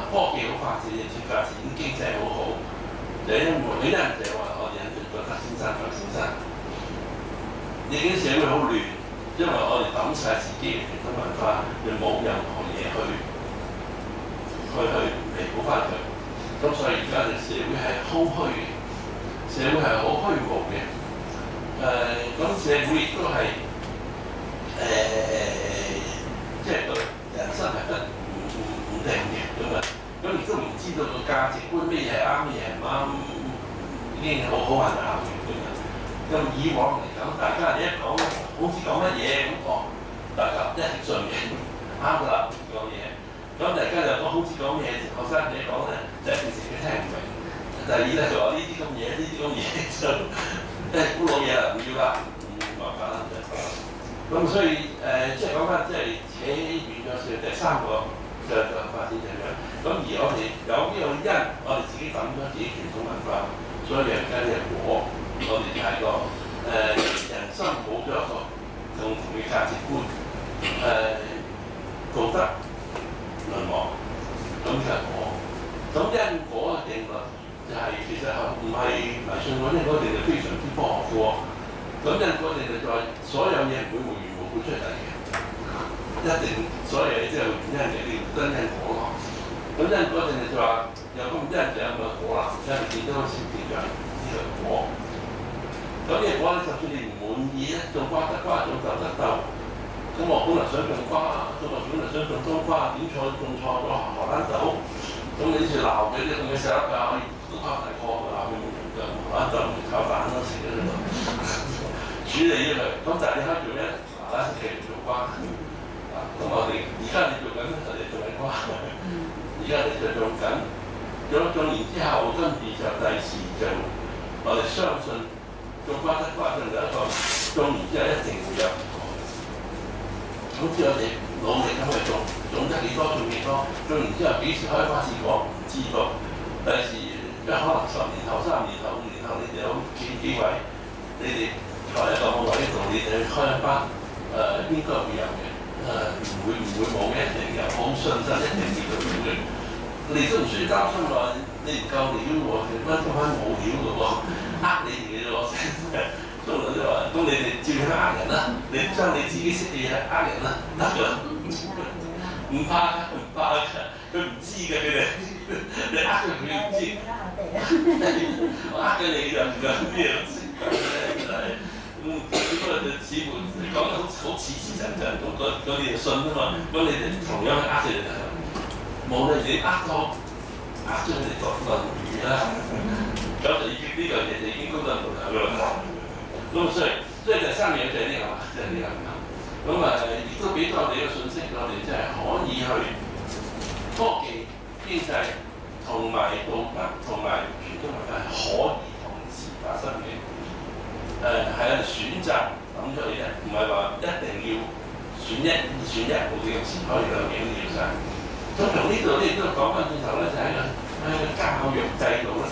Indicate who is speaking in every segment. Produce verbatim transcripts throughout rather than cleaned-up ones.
Speaker 1: 科技好發展，人類發展，經濟好好，就因為有啲人就話我哋人類覺得先生佛先生，已經社會好亂，因為我哋抌晒自己嘅傳統文化，又冇任何嘢去去去彌補翻佢，咁所以而家嘅社會係空虛嘅，社會係好虛無嘅。誒、呃，咁社會亦都係誒，即係個人生係不唔唔唔定嘅咁啊，咁亦都唔知道個價值觀咩嘢係啱，咩嘢係唔啱，已經好好混淆嘅咁啊。咁以往嚟講，大家你一講好似講乜嘢咁講，大家一係信嘅，啱㗎啦講嘢。咁大家又講好似講嘢，學生仔講咧，就一件事佢聽唔明。第二咧就話呢啲咁嘢，呢啲咁嘢就誒古老嘢啦，唔要啦，唔麻煩啦。咁所以誒、呃，即係講翻，即係扯遠咗少第三個就就發展就係咁。咁而我哋有呢個因，我哋自己抌咗自己傳統文化，所以而家呢個果，我哋就係個誒人生冇咗一個共同嘅價值觀，誒、呃、道德淪亡，咁就係果。咁因果嘅定律就係、是、其實唔係迷信嗰啲嗰定律非常之科學嘅喎。咁因果定律就係所有嘢唔會無緣無故出嚟嘅，一定所有嘢即係因嘅，你要跟因果咯。咁因果定律就話有咁因就有咁嘅果啦，因為見到個小現象呢個果。咁呢個果咧，就算你唔滿意咧，種瓜得瓜，種豆得豆。咁我本來想種瓜，咁我本來想種冬瓜，點錯種錯咗荷蘭豆。咁你呢次鬧佢啲咁嘅細粒㗎，都拋大個㗎，鬧佢冇用㗎，荷蘭豆唔炒飯咯，食咗喺度處理咗佢。咁但係你喺做咩？嗱啦，星期六做瓜。啊，咁我哋而家你做緊，我哋做緊瓜。而家你就種緊，種種完之後，跟住就第時就我哋相信種瓜得瓜，就有一個種完之後一定會有。好似我哋努力咁去種，種得幾多種幾多，種完之後幾時開花結果唔知道。第時一可能十年後、三年後、五年後，你哋有幾幾位，你哋在一個位度，你哋去開一班，誒、呃、應該會有嘅，誒唔會唔會冇嘅，一定有，我好信心一定會有嘅。你都唔需要擔心話你唔夠料喎，乜都翻冇料嘅喎，呃你哋嘅啫喎。中國就話：咁你哋照樣呃人啦，你將你自己識嘅嘢呃人啦，得㗎，唔怕㗎，唔怕㗎，佢唔知㗎佢哋，你呃佢佢唔知，我呃咗你就唔夠咩都知，真係，咁只不過就似乎講得好好似似層層，咁嗰嗰啲就信啊嘛，咁你哋同樣去呃住人哋，無論你呃到呃咗佢哋講論語啦，咁就已經呢樣嘢就已經高到無頭㗎啦。咁所以，所以第三樣就係呢個，就係呢個咁啊，亦都俾到我哋嘅信息，我哋即係可以去科技、經濟同埋道德同埋傳統文化係可以同時發生嘅。誒係啊，選擇諗咗嚟嘅，唔係話一定要選一二選一，冇呢個時可以兩樣都要晒。咁從呢度咧亦都講翻轉頭咧，就係一個誒教育制度啦。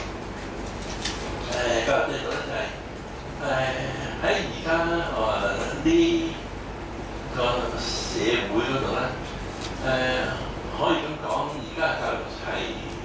Speaker 1: 誒教育制度咧就係、是。誒喺而家誒呢個社會嗰度咧，誒、呃、可以咁講，而家教育係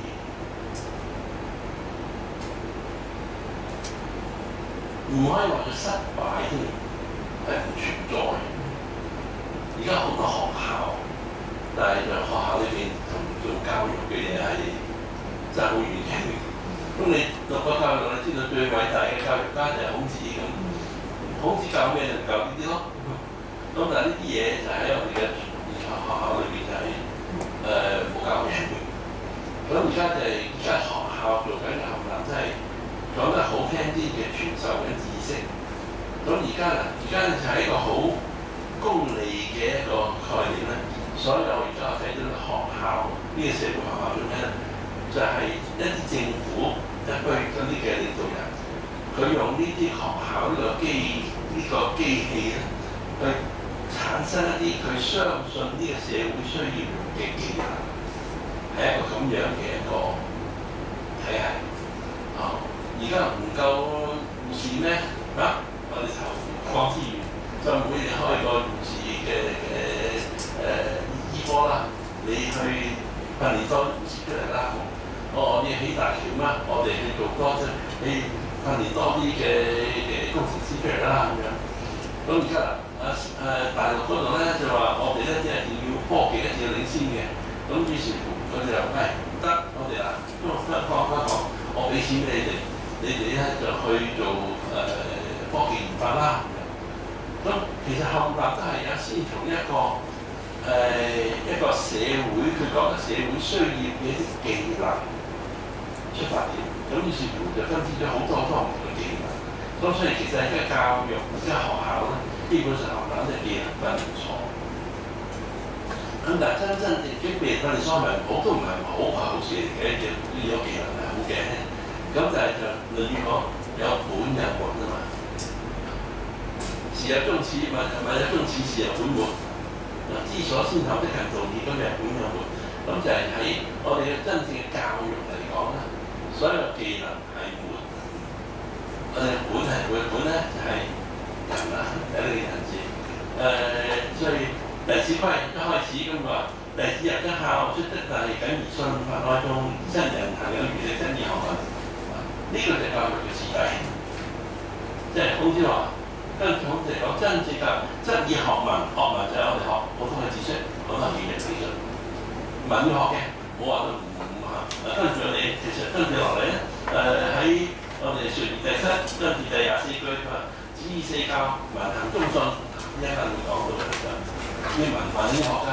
Speaker 1: 唔可以話佢失敗添，係唔存在。而家好多學校，但係就學校裏邊同做教育嘅嘢係真係好遠嘅。咁你讀過教育，你知道最偉大嘅教育家就係孔子咁，孔子教咩就教呢啲咯。咁但係呢啲嘢就喺我哋嘅學校裏邊就係誒冇教嘅。咁而家就係而家學校做緊嘅冚唪唥，真係講得好聽啲嘅傳授緊知識。咁而家啊，而家就係一個好功利嘅一個概念咧。所有而家我睇到學校呢、這個社會學校做咩咧？就係一啲政府。一堆嗰啲嘅領導人，佢用呢啲學校呢個機呢、這個機器咧，去產生一啲佢相信呢個社會需要嘅技能，係一個咁樣嘅一個體系。啊，而家唔夠護士咩？啊，我哋籌放資源，就每年開個護士嘅嘅誒醫科啦，你去訓練多護士出嚟啦。我我哋起大橋嘛，我哋去做多啲，去訓練多啲嘅嘅工程師出嚟啦咁樣。咁而家啊誒大陸嗰度咧就話我哋咧即係要科技一定要領先嘅。咁於是乎佢哋就喂唔得，我哋啊都講講講，我俾錢俾你哋，你哋咧就去做誒、呃、科技研發啦。咁其實冚唪唥都係有先從一個誒、呃、一個社會，佢講嘅社會需要嘅一啲技能出發點，咁於是乎就分支咗好多好多唔同嘅技能。咁所以其實喺教育或者學校咧，基本上冚唪唥都係技能分唔錯。咁但係真真正正譬如佢哋所謂唔好都唔係唔好，係好事嚟嘅，要有技能係好嘅。咁但係就例如講有本有末啊嘛，時有終始，物物有終始，時有本末。知所先後的近道義，咁就係本有末。咁就係喺我哋嘅真正嘅教育嚟講咧，所有技能係末，我哋本係佢嘅本咧就係人啦，有呢個人字。誒、呃，所以弟子規一開始咁話，弟子入則孝，出則弟，謹而信，法內中，真人行有餘力，真義學文。呢、這個就係教育嘅次第，即係孔子話。跟住孔子嚟講，真正嘅真義學文，學文就係我哋學普通嘅知識，普通嘅語言知識。文要學嘅，冇話都唔唔學。跟住我哋其實跟住落嚟咧，誒、呃、喺我哋説第七，跟住第廿四句佢話：子以四教，文行忠信。一陣會講到嘅其實，咩文化啲學家。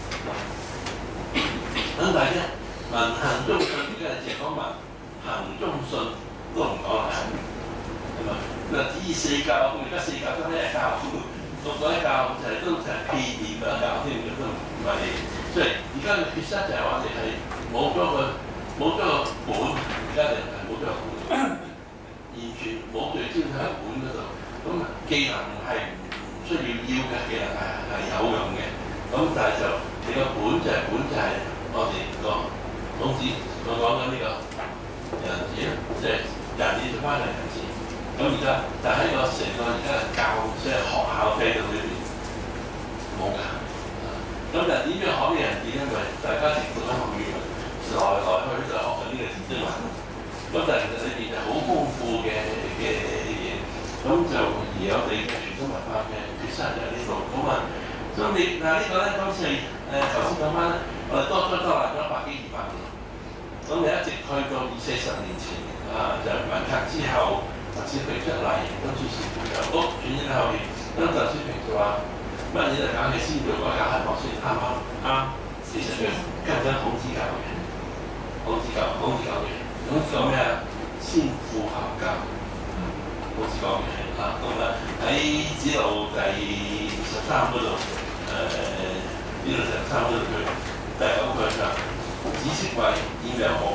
Speaker 1: 咁但係咧，文行忠信而家係淨講文，行忠信都唔講啦。係咪？嗱，子以四教，咁而家四教得咩教？六個一教就係都就係屁念嘅教添，咁都唔係。即係而家嘅缺失就係我哋係冇咗個冇咗個本，而家就係冇咗個本，完全冇聚焦喺個本嗰度。咁技能係唔需要要嘅，技能係係有用嘅。咁但係就你個本就係本就係我哋個孔子我講緊呢個人字啦，即係人字就翻嚟人字。咁而家，但係喺個成個而家嘅教即係學校制度裏邊冇㗎。咁就點樣學呢個人字咧？因為大家直讀咗學語文，來來去去就學緊呢個字啫嘛。咁但係其實裏邊就好豐富嘅嘅嘢。咁就而我哋嘅傳統文化嘅缺失就喺呢度。咁啊，咁你嗱呢個咧，今次誒頭先講翻咧，我哋多多多嚟咗百幾二百年。咁你一直去到二四十年前啊，就文革之後。鄧小平出嚟，跟住時就屋轉咗後面，咁鄧小平就話乜嘢就搞嘅先做改革開放先啱啱啱，事實上跟緊孔子教嘅，孔子教孔子教嘅，孔子講咩啊？先富後教，孔子講嘅啊，咁啊喺子路第十三嗰度，誒呢度十三嗰度佢第九句就子息貴，冉有學，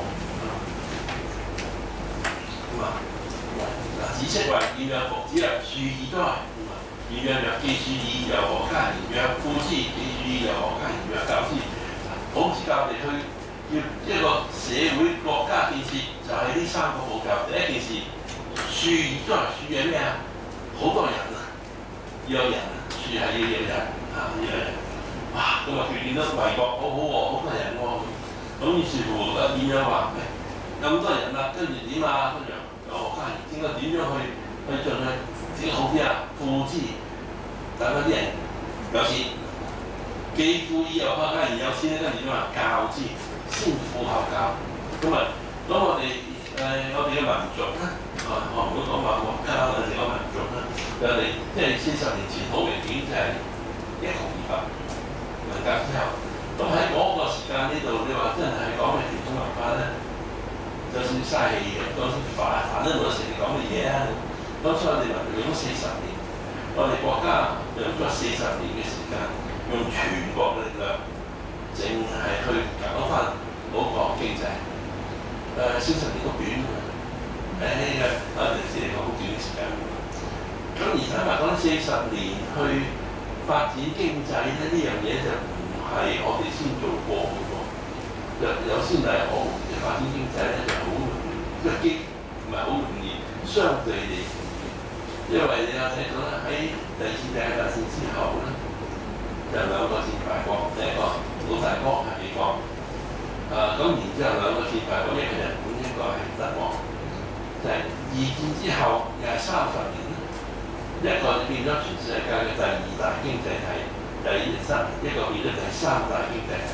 Speaker 1: 咁啊。子息貴，冉有學，子曰：庶矣哉！冉有曰：既庶矣，又何加言曰？富之。既庶矣，又何加言曰？教之。孔子教我哋去要一個社會國家建設，就係、是、呢三個步驟。第一件事，庶矣哉！庶係咩啊？好多人啊，要有人啊，庶係要有人啊，要有人。哇！咁啊，佢見到衛國好好喎，好多人喎。咁於是乎，啊冉有話：咁多人啦，跟住點啊？跟住。有學家應該點樣去去盡去整好啲啊？富之，等嗰啲人有錢，既富矣又學家，而有錢咧，跟住點啊？教之，先富後教。咁啊，咁我哋誒、呃、我哋嘅民族咧，啊我唔好講話國家啦，我哋講民族啦，我哋即係四十年前好明顯就係一窮二白，文革之後，咁喺嗰個時間呢度，你話真係講嘅傳統文化咧？就算嘥氣嘅，就算煩煩都冇得成日講嘅嘢啊！咁所以我哋話用咗四十年，我哋國家用咗四十年嘅時間，用全國嘅力量，淨係去搞翻嗰個經濟。誒、呃，四十年都短啊！誒、哎，我哋先嚟講好短嘅時間。咁而坦白講，四十年去發展經濟咧，呢樣嘢就唔係我哋先做過嘅喎。有有先例好。發展經濟咧就好容易，即係經唔係好容易，相對地，因為你有睇到咧喺第二次世界大戰之後咧，就兩個戰敗國，第一個老大哥係美國，啊誒咁然之後兩個戰敗國，一個日本，一個係德國，就係、是、二戰之後又係三十年啦，一個變咗全世界嘅第二大經濟體，第三一個變咗第三大經濟體。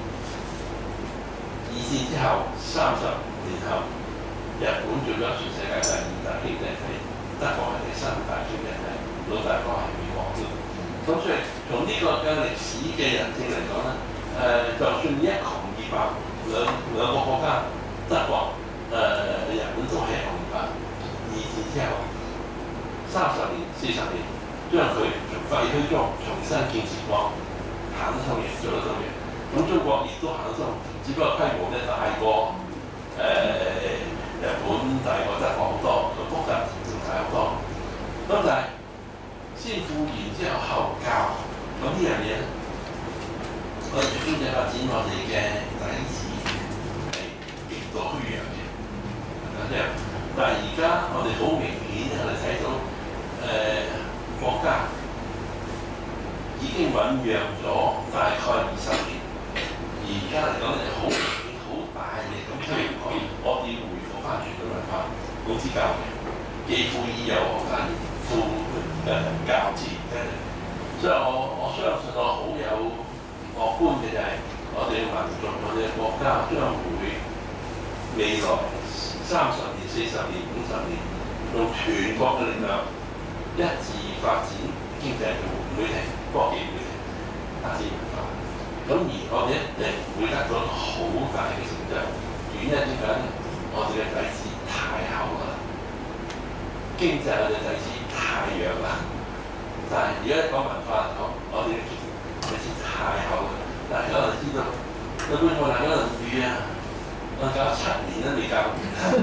Speaker 1: 二戰之後三十年後，日本做咗全世界第二大經濟體，德國係第三大經濟體，老大哥係美國。咁所以從呢個嘅歷史嘅人證嚟講咧，誒、呃、就算一窮二白兩兩個國家，德國誒、呃、日本都係窮二白。二戰之後三十年、四十年，將佢從廢墟中重新建設過，行得通嘅，做得到嘅。咁中國亦都行得通，只不過規模咧大過誒、呃、日本，大過德國好多，個複雜仲大好多。咁但係先富完之後後教，咁呢樣嘢咧，我哋經濟發展我哋嘅底子係極度虛弱嘅，咁樣。但係而家我哋好明顯，我哋睇到誒、呃、國家已經醖釀咗大概二十年，而家嚟講咧好明顯、好大力咁推廣，我哋要回復翻傳統文化，老師教嘅，既富以有學翻富誒教字嘅，所以我我相信我好有樂觀嘅就係我哋嘅民族、我哋嘅國家將會未來三十年、四十年、五十年，用全國嘅力量一致發展經濟，唔會停，科技唔會停，發展文化。咁而我哋一定會得到好大嘅成就。原因點解咧？我哋嘅底子太厚啦，經濟我哋底子太弱啦。但係如果講文化嚟講，我哋嘅底子太厚啦。大家就知道，有冇我大家論語啊？我搞七年都未搞完，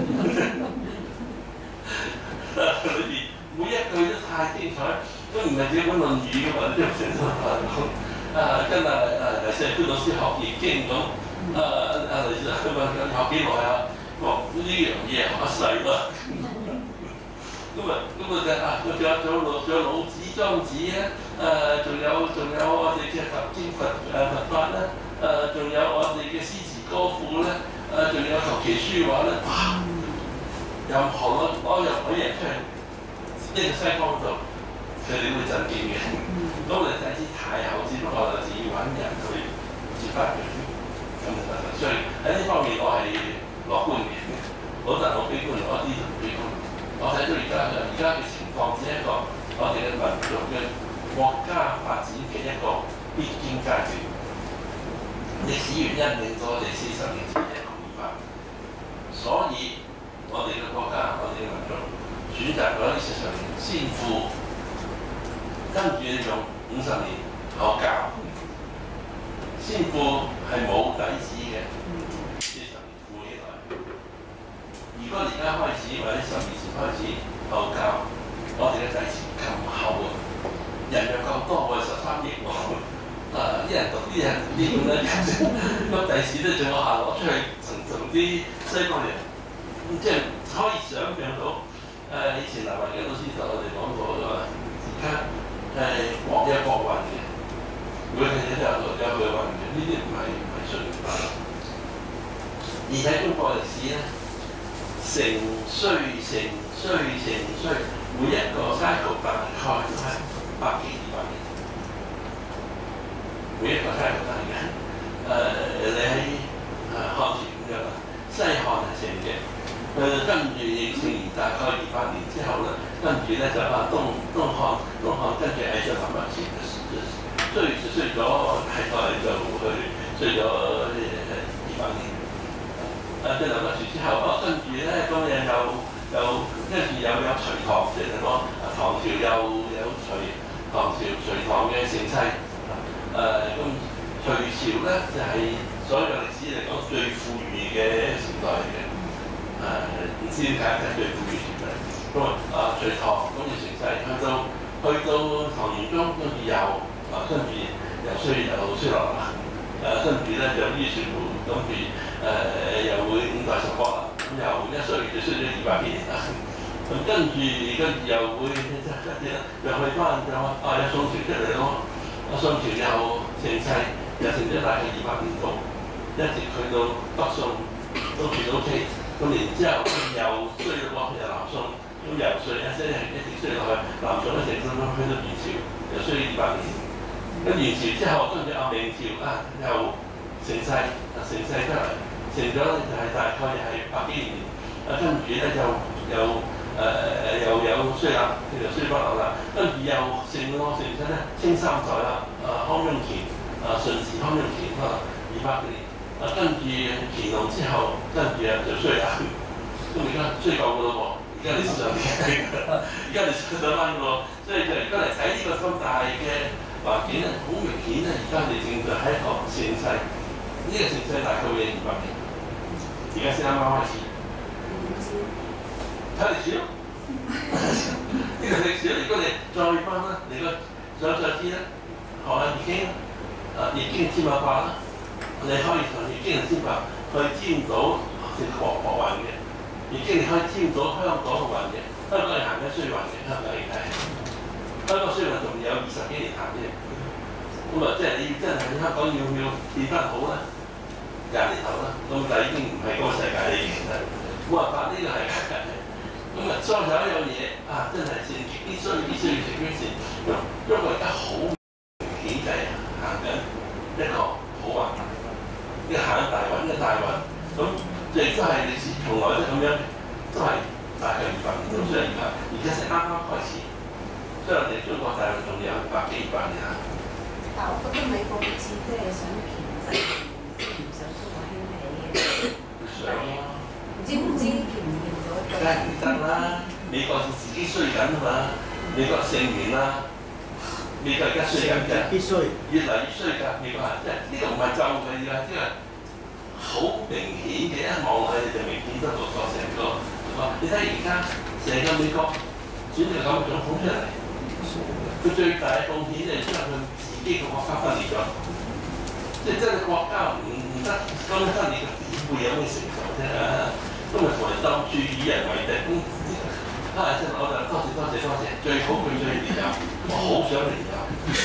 Speaker 1: 裏邊每一句都太精彩，都唔係自己本論語嘅嘛，即係成日都講啊，跟啊啊黎世輝老師學易經咁，啊啊黎世輝問佢學幾耐啊？講呢樣嘢學一世咯。咁啊咁啊就啊，仲有仲有老仲有老子、莊子啊，誒仲有仲有我哋嘅佛經佛誒佛法啦，誒仲有我哋嘅詩詞歌賦咧。誒仲有求其書畫咧，哇！任何攞攞任何嘢出嚟，呢個西方度，佢哋會震驚嘅。咁我哋底子太厚，只不過就自己揾人去接翻佢，咁就得啦。所以喺呢方面我係樂觀嘅，好多人好悲觀，我啲就唔悲觀。我睇到而家嘅而家嘅情況，只係一個我哋嘅民族嘅國家發展嘅一個必經階段。歷史原因令到我哋四十年前嘅所以，我哋嘅國家，我哋嘅民族選擇咗呢四十年先富，跟住用五十年後教。先富係冇底子嘅，四十年富起來。如果而家開始或者十年前開始後教，我哋嘅底子咁厚啊，人又夠多，我哋十三億喎，啊！啲人讀啲人啲咁樣，咁第時咧仲有下攞出去同同啲西方人，即係可以想像到。誒、呃、以前劉雲基老師同我哋講過嘅話，而家誒國有國運嘅，每樣嘢都有有佢運嘅，呢啲唔係唔係純化。而且中國歷史咧，盛衰盛衰盛衰，每一個 cycle 大概都係百幾二百年。每一個都係好大嘅，誒、呃、你喺誒漢朝咁樣啦，西漢係成嘅，誒、呃、跟住應聖完大概二百年之後咧，跟住咧就啊東東漢，東漢跟住喺上南北朝，衰就衰咗大概就去衰咗二百年，誒即係南北朝之後，啊跟住咧咁樣又又跟住又有隋唐，即係講唐朝又有隋唐朝隋唐嘅盛世。誒咁隋朝咧就係、是、所有歷史嚟講最富裕嘅時代嚟嘅，誒唔知點解係最富裕時代。咁啊隋唐跟住盛世，去到去到唐玄宗，跟住又啊跟住又衰又衰落啦，誒跟住咧就於是乎跟住誒又會五代十國啦，咁又一衰就衰咗二百幾年啦。咁跟住跟住又會跟住咧又去翻就話啊有宋朝出嚟咯。宋朝又盛世，又盛咗大概二百年度， 一直去到北宋都轉 O K， 咁然之後又衰咗喎，又南宋，咁又衰一即係一直衰落去，南宋一直咁樣去到元朝，又衰二百年。咁元朝之後跟住阿明朝啊又成世，啊成世出嚟，成咗就係大概係百幾年，啊跟住咧又又誒誒又有衰啦，又衰不落啦，跟住又成咯成身咧清三代啦，啊康雍乾，啊順治康雍乾可能二百幾年，啊跟住乾隆之後，跟住啊就衰啦，咁而家衰夠㗎咯喎，而家你上嘅，而家你上咗翻㗎喎，所以就而家嚟睇呢個咁大嘅環境咧，好明顯咧，而家你正在喺一個盛世，呢、這個盛世大概會有二百年，而家先啱啱開始。睇歷史咯，呢個歷史如果你再翻啦，你個想再知咧，學下易經啊，易經占卜法啦，你可以從易經嘅占卜去占到成個國運嘅，易經你可以占到香港嘅運嘅，香港係行緊衰運嘅，香港嚟睇，香港衰運仲有二十幾年行嘅，咁啊即係你真係香港要要變翻好啦，廿年後啦，咁但係已經唔係嗰個世界嚟嘅，冇辦法呢個係。咁啊，再有一樣嘢啊，真係善極必須必須要食啲善，因為而家好明顯就係行緊一個好運，一個行緊大運，一個大運，咁亦都係歷史從來都咁樣，都係大概二百年，咁所以而家而家先啱啱開始，所以我哋中國大陸仲有百幾二百年啊。
Speaker 2: 但我覺得美國好似即係想鉗制，即係唔想中國興起嘅。
Speaker 1: 想啊！
Speaker 2: 唔知唔知鉗唔鉗到？
Speaker 1: 梗係唔得啦！美國自己衰緊啊嘛，美國成年啦，美國而家衰緊嘅，
Speaker 3: 必須
Speaker 1: 越嚟越衰㗎。美國係即係呢個唔係咒佢㗎，即係好明顯嘅，一望落去就明顯得到個成個。你睇而家成個美國選咗咁嘅總統出嚟，佢最大嘅貢獻就係將佢自己嘅國家分裂咗，即係真係國家唔唔得咁分裂，點會有咩成就啫？咁咪同人鬥住以人為敵，咁啊真係我就多謝多謝多謝，最好佢最練習，我好想練習，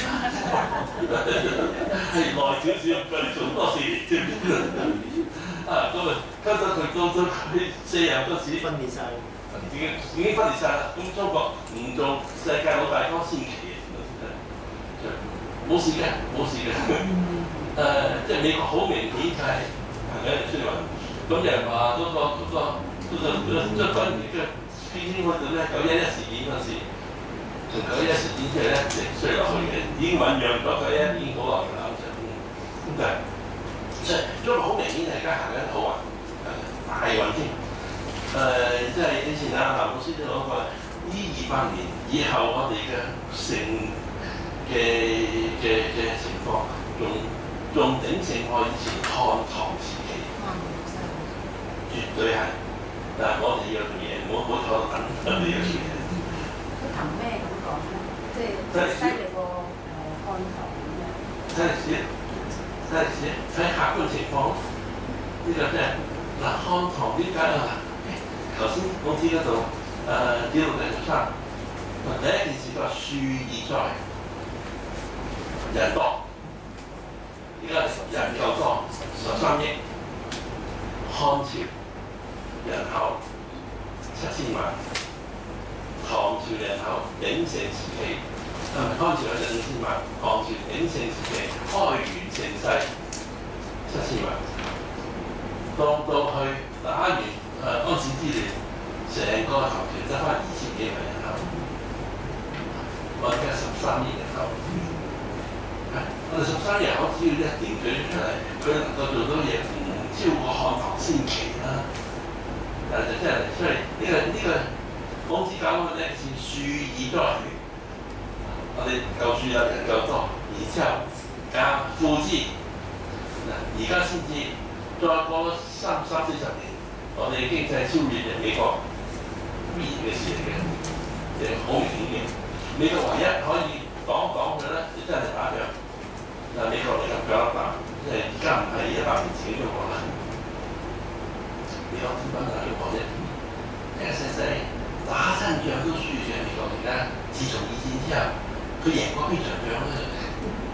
Speaker 1: 係耐少少，佢做多事，知唔知啊？咁啊，跟咗佢到咗佢四廿嗰時
Speaker 3: 分裂晒，
Speaker 1: 已經已經分裂晒啦。咁中國唔做世界老大哥先奇嘅，冇事嘅，冇事嘅。誒、呃，即係美國好明顯就係行緊衰運。咁有人話嗰個嗰個嗰個嗰個分裂嘅偏偏嗰度咧，九一一事件嗰時，從九一一事件出嚟咧，直衰落去嘅，已經醖釀咗九一已經好耐㗎啦，咁就係即係中國好明顯係而家行緊好運，大運添。誒、呃，即係以前阿南老師都講過，呢二百年以後我哋嘅成嘅嘅嘅情況，仲仲鼎盛過以前漢唐時期。絕對係，但係我哋要做嘢，唔好唔好坐度等，我哋要做嘢。
Speaker 2: 佢憑咩咁講咧？即係犀利過誒漢唐咁樣。
Speaker 1: 睇歷史，睇歷史，睇客觀情況。呢、這個即係嗱，漢唐點解啊？頭先我知嗰度誒記錄第十三，第一件事佢話樹易栽，人多，而家人夠多，十三億，漢朝。人口七千萬，唐朝人口鼎盛時期，係咪漢朝有五千萬？唐朝鼎盛時期開元盛世七千萬，到到去打完誒安史之亂，成個唐朝得翻二千幾萬人口，我而家十三億人口，我哋十三億人口只要一定舉出嚟，佢能夠做到嘢唔超過漢唐先奇啦。誒就真係，所以呢個呢個孔子講嘅咧，是樹易栽。我哋夠樹有人夠多，然之後加富之。嗱，而家先至再過三三四十年，我哋經濟超越人美國必然嘅事嚟嘅，即係好明顯嘅。美國唯一可以講講嘅咧，就真係打仗。嗱，美國嚟咁腳粒大，即係而家唔係一百年前嘅中國啦。美國點解係中國啫？一個細細打親仗都輸嘅美國，而家自從二戰之後，佢贏過邊場仗咧？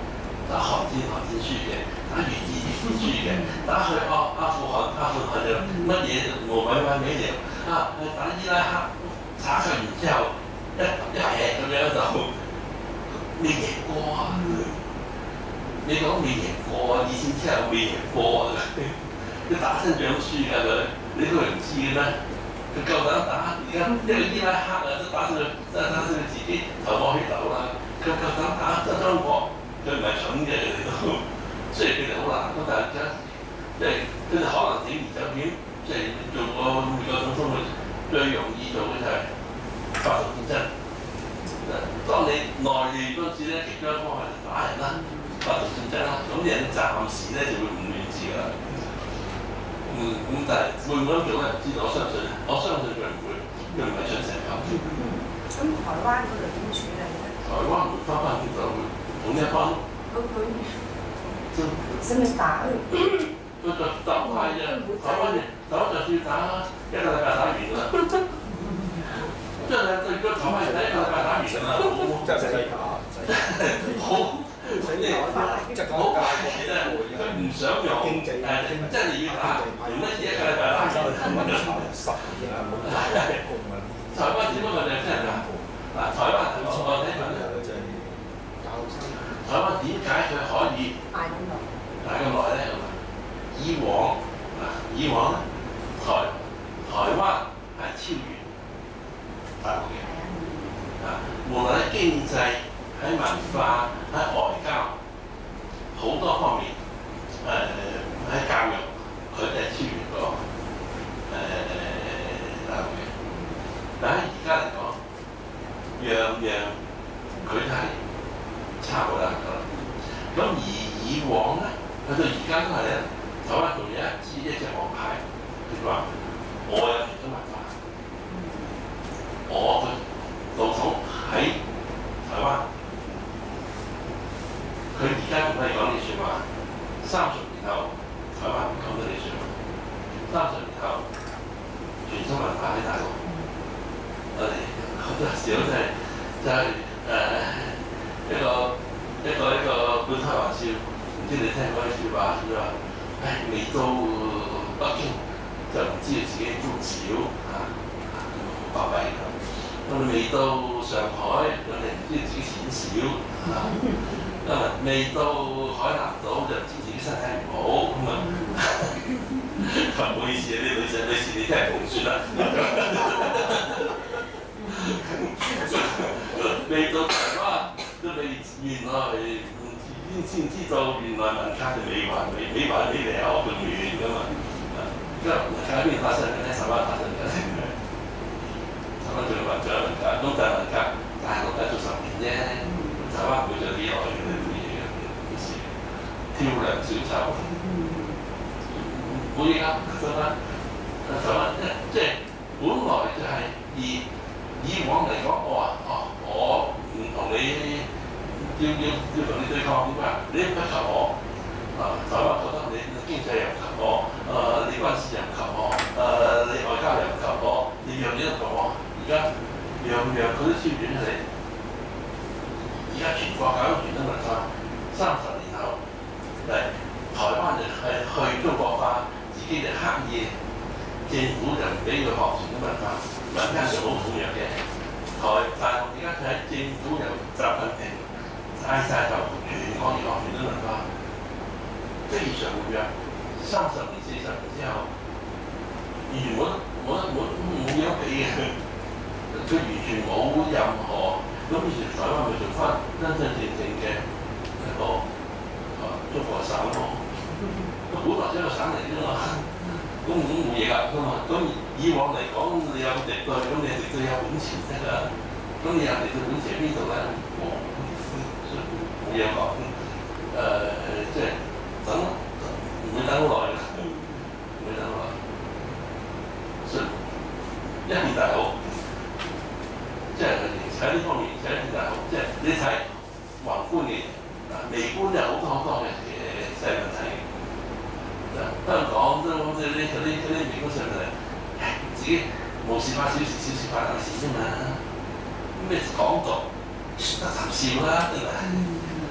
Speaker 1: 打韓戰韓戰輸嘅，打越戰越戰輸嘅，打去哦阿富汗阿富汗就乜嘢無謂揾咩嘢啊，打伊拉克打佢完之後一一劈咁樣就未贏過啊！你講未贏過啊？二戰之後未贏過啊！佢打親仗輸㗎佢，你都係唔知嘅咩？佢夠膽打，而家一個伊拉克啊都打到佢，真係打到佢自己頭破血流啦！佢夠膽打真中國，佢唔係蠢嘅，佢哋都雖然佢哋好難，咁但係而家即係佢哋可能鋌而走險，即係做個美國總統佢最容易做嘅就係發動戰爭。當你內亂嗰陣時咧，其中一方係打人啦，發動戰爭啦，咁人暫時咧就會唔亂治㗎啦。嗯，咁但係會唔會咁做咧？唔知道，我相信，我相信佢唔會，佢唔係出成咁。
Speaker 2: 咁台灣嗰度點處理咧？
Speaker 1: 台灣會翻返去就會統一翻。
Speaker 2: 佢佢使唔使打？
Speaker 1: 佢就就快啫，台灣人台灣就算打一個禮拜打完㗎啦。即係對個台灣人睇一個禮拜打完㗎啦，
Speaker 3: 真係使打，
Speaker 1: 好。你即係講價錢咧，佢唔想用誒，真係要打，用乜嘢一個禮拜打完？
Speaker 3: 十年啊，冇得工啊！
Speaker 1: 台灣只不過就係真係嗱，台灣我我睇緊咧，台灣點解佢可以
Speaker 2: 捱咁耐？
Speaker 1: 捱咁耐咧？以往嗱，以往咧，台台灣係超越大陸嘅，啊，無論喺經濟、喺文化、喺外交好多方面，誒、呃、喺教育，佢哋係超越咗誒大陸嘅。但喺而家嚟講，樣樣佢都係差唔多啦。咁而以往咧，去到而家都係咧，台灣仲有一支一隻王牌，佢話我有傳統文化，我嘅老統喺台灣。佢而家仲可以講呢句話，三十年後台灣唔講得呢句話，三十年後傳統文化喺大陸，我哋好多時候真係就係誒一個一個一個半開玩笑，唔知你聽過啲説話，佢話誒未到北京就唔知道自己中小嚇，好巴閉咁；咁未到上海，佢哋唔知道自己錢少嚇。因為未到海南島就唔知自己身體唔好咁啊！唔好意思啊，啲女仔女士你聽唔算啦。未到台灣都未原來先先知道原來文革就未還未未還未了咁遠噶嘛。而家文革喺邊發生緊咧？台灣發生緊。台灣仲有文革文革，東大文革，大陸而家做十年啫。台灣唔會做幾耐嘅呢啲嘢嘅事，挑梁小丑，冇嘢㗎，台灣，台灣即係本來就係以以往嚟講，我話哦，我唔同你要要要同你對抗點啊？你唔及我，啊台灣覺得你經濟又唔及我，誒、呃、你軍事又唔及我，誒、呃、你外交又唔及我，你樣嘢都唔及我，而家樣樣佢都超越你。而家全國搞傳統文化，三十年後嚟台灣就係去中國化，自己就刻意政府就唔俾佢學傳統文化，民間就好痛弱嘅。台大陸而家睇政府由習近平帶晒頭，全國要學傳統文化，非常活躍。三十年、四十年之後，完全冇得冇得冇冇嘢比嘅，佢完全冇任何。咁以前台灣咪做翻真真正正嘅一個啊中國省咯，本來一個省嚟啫嘛，咁咁冇嘢㗎嘛。咁以往嚟講，你有敵對，咁你敵對有本錢得㗎。咁你有敵對本錢喺邊度咧？冇冇嘢講。誒、呃、即係等唔會等好耐㗎，唔會等好耐。所以一片大好，即係喺呢方面。睇就係即係你睇宏觀嘅，啊微觀有好多好多嘅誒細問題。香港都即係呢嗰啲嗰啲微觀上嚟，自己無事發小事，小事發大事啫嘛。咩港獨得啖笑啦，真係。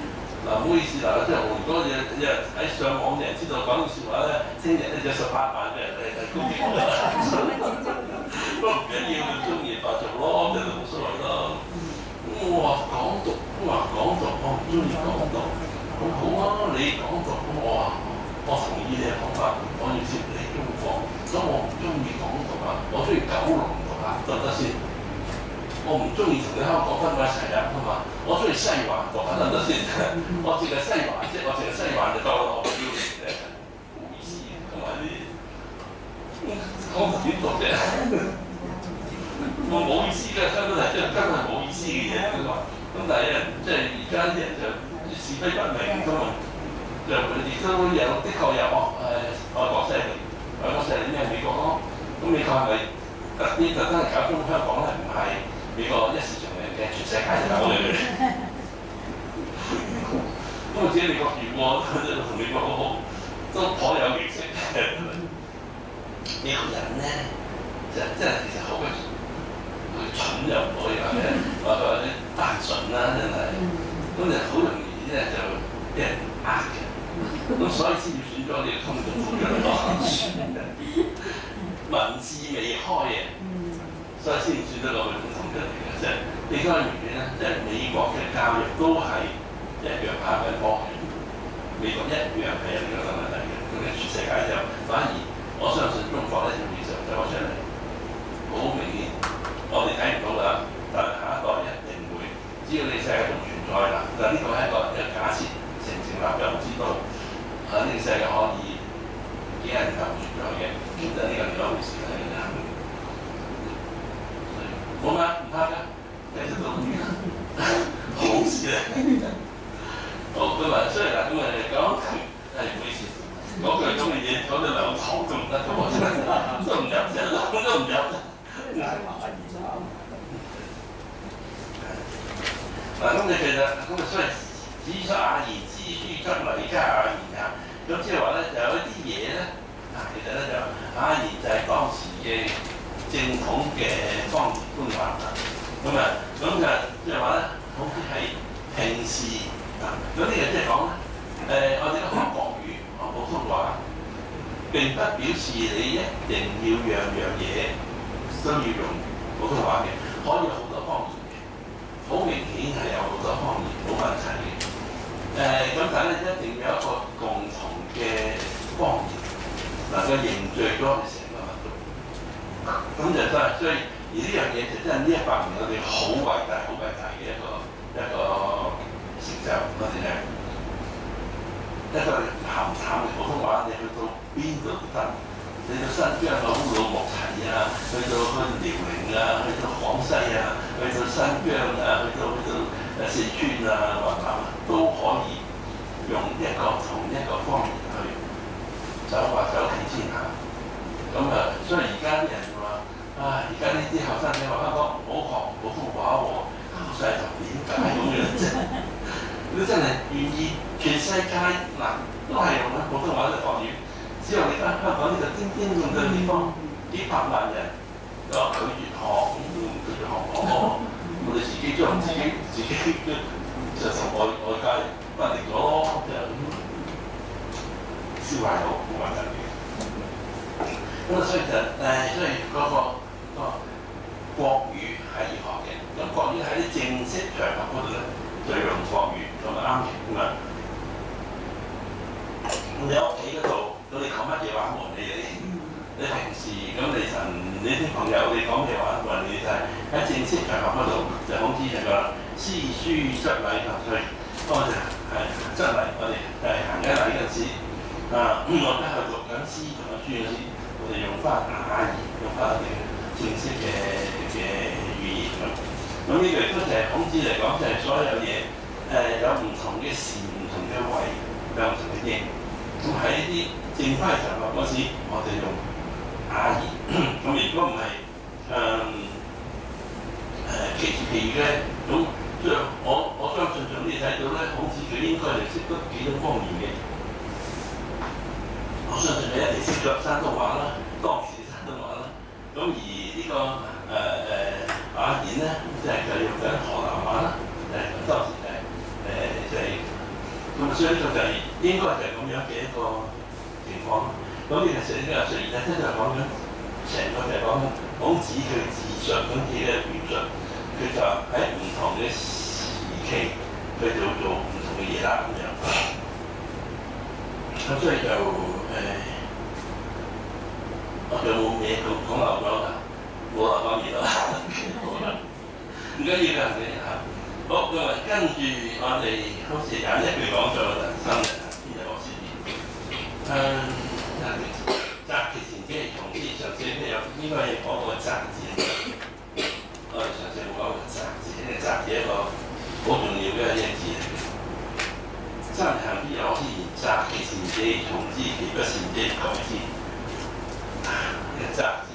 Speaker 1: 嗱，唔好意思嗱，即係如果有有人喺上網嘅人知道講呢説話咧，聽日咧就十八萬嘅人嚟嚟攻擊我啦。不過唔緊要，佢中意發做咯，就冇所謂咯。咁我話港獨，我話港獨，我唔中意港獨。咁好啊，你港獨，咁我話我同意你嘅講法，我要接你中國，咁我唔中意港獨啊，我中意九龍獨啊，得唔得先？我唔中意同你香港分埋一齊啊嘛，我中意西環獨啊，得唔得先？我淨係西環啫，我淨係西環就夠啦，我唔要你嘅，冇意思同埋啲港獨點讀啫？我冇意思嘅，根本係真係根本係冇意思嘅嘢咁話。咁但係咧，即係而家啲人就是非不明咁啊，就佢哋都有的確有誒外國勢力，外國勢力咩美國咯。咁美國係咪特啲特登係搞中香港咧？唔係美國一視同仁嘅，全世界都搞佢哋。咁或者美國如果同美國好好，都頗有聯繫。美國人咧，就真係其實好鬼。佢蠢又唔可以話嘅，或者或者單純啦，真係，咁就好容易咧就俾人呃嘅，咁所以先要選咗你要通過中央咯。民智未開嘅，所以先選得落去通過嚟嘅，即係你講完全咧，即係美國嘅教育都係一樣考緊科學，美國一樣係有呢個問題嘅，咁嘅全世界就反而我相信中國咧就會就走出嚟，好明顯。我哋睇唔到啦，但係下一代一定會。只要你世界仲存在啦，嗱呢個係一個一個假設，成唔成立又唔知道。啊呢個世界可以幾廿年後存在嘅，其實呢個另一回事嚟嘅。冇嘛，唔怕㗎，繼續做好事嚟。好咁啊，所以嗱咁啊講係唔好意思，講句咁嘅嘢講咗兩堂都唔得嘅喎，都唔入啫，諗都唔入。嗱，咁你其實咁啊，所以指出雅言之書則禮加雅言也。咁即係話咧，就有一啲嘢咧，啊，其實咧就雅言就係當時嘅正統嘅方言官話啦。咁啊，咁就即係話咧，好似係平時啊，嗰啲嘢即係講咧，誒，我哋講國語、講普通話，並不表示你一定要樣樣嘢都要用普通話嘅，可以有好多方言嘅，好明顯係有好多方言，冇問題嘅。誒咁但係咧，一定要有一個共同嘅方言，能夠凝聚咗我哋成個民族。咁就真係，所以而呢樣嘢就真係呢一百年我哋好偉大、好偉大嘅一個一個成就。我哋係一個鹹淡嘅普通話，你去到邊度都得。去到新疆啊，烏魯木齊啊，去到去遼寧啊，去到廣西啊，去到新疆啊，去到去到誒四川啊、雲南啊，都可以用一個同一個方言去走話走遍天下。咁啊，所以而家啲人話啊，而家呢啲後生仔話香港唔好學普通話喎，教晒就點解咁樣啫？你真係願意全世界嗱都係用緊普通話嚟學語。只有你間香港呢個癲癲咁嘅地方，幾百萬人都話拒絕學，咁拒絕學我，我哋自己將自己自己就同外外界分離咗咯，就咁消壞到冇問題嘅。咁啊，所以就誒，所以嗰個嗰個國語係要學嘅。咁國語喺啲正式場合嗰度咧，就用國語咁啊啱嘅咁啊。你喺屋企嗰度。咁你講乜嘢話冇人理你？你平時咁你同你啲朋友你講咩話冇人理，就係喺正式場合嗰度就好似就個詩書則禮咁，所以當時係則禮，我哋係行緊禮嗰陣時啊，我而家係讀緊詩同埋書嗰時，我哋用翻雅言，用翻我哋正式嘅嘅語言咁。咁呢個亦都就係孔子嚟講，就係所有嘢誒有唔同嘅時、唔同嘅位、有唔同嘅應。咁喺啲正規場合嗰時，我哋用雅言。咁如果唔係誒誒其其餘嘅，咁即係我我相信從你睇到咧，孔子佢應該係識得幾種方言嘅。我相信佢一定識咗山東話啦，當時山東話啦。咁而呢、這個誒誒雅言咧，即係佢用緊河南話啦。誒當時誒誒即係誒所以呢個就係應該就係咁樣嘅一個情況。咁呢個時呢個雖然咧，真係講緊成個就係講緊孔子佢自述咁嘅表述，佢就喺唔同嘅時期，佢就做唔同嘅嘢啦咁樣。咁所以就誒，我仲有冇嘢講講漏咗㗎？冇漏講嘢啦，好啦，唔緊要㗎，唔緊要嚇。好，咁啊，跟住我哋好似廿一句講咗啦，新嘅邊日我先念。誒，擇其前者而從之，上次咧有應該係講個擇字。我哋上次冇講個擇字，呢個擇字一個好重要嘅一個字嚟嘅。三行必有之言，擇其前者而從之，其不善者而改之。呢個擇字，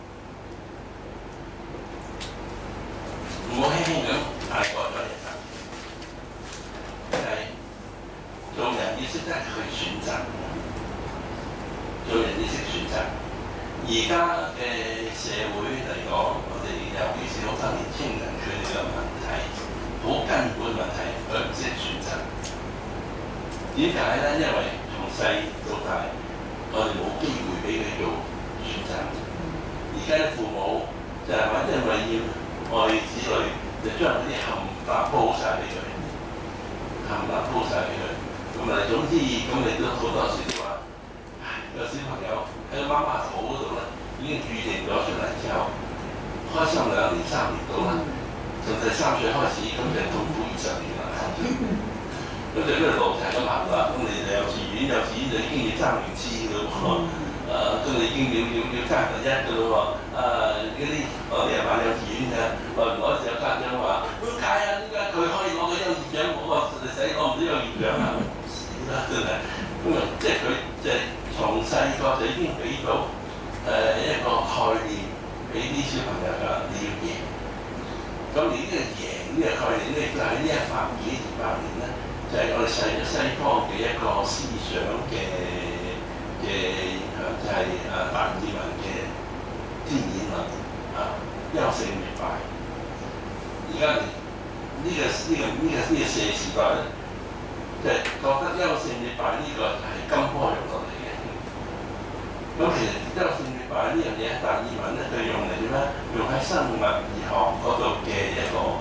Speaker 1: 唔好輕輕咁大過咗嚟㗎，就係做人要識得去選擇，做人要識選擇。而家嘅社會嚟講，我哋尤其是好多年青人佢哋嘅問題，好根本問題，佢唔識選擇。點解咧？因為從細到大，我哋冇機會俾佢做選擇。而家啲父母就係話，因為要愛子女，就將嗰啲冚唪唥鋪晒俾佢，冚唪唥鋪晒俾佢。咁啊，總之咁你都好多時都話，唉，個小朋友喺個媽媽肚嗰度咧，已經預定咗出嚟之後，開心兩年三年到啦，從第三歲開始，咁就痛苦二十年啦。咁就呢個路就係咁行啦。咁你幼稚園，幼稚園就已經要爭名次嘅喎。誒，咁你已經要要要爭第一嘅咯喎。誒，嗰啲我哋係玩幼稚園嘅，我唔嗰時有家長話：點解啊？點解佢可以攞個優異獎，我個仔攞唔到優異獎啊？死啦！真係。咁啊，即係佢即係從細個就已經俾到誒一個概念俾啲小朋友㗎，你要贏。咁而呢個贏呢個概念咧，就喺呢一百幾二百年咧。就係我哋西西方嘅一個思想嘅嘅影響，就係誒達爾文嘅天演論啊，優勝劣敗。而家呢個呢個呢個呢個社時代咧，即係覺得優勝劣敗呢個係金科玉律嚟嘅。咁其實優勝劣敗呢樣嘢，達爾文咧佢用嚟點咧？用喺生物醫學嗰度嘅一個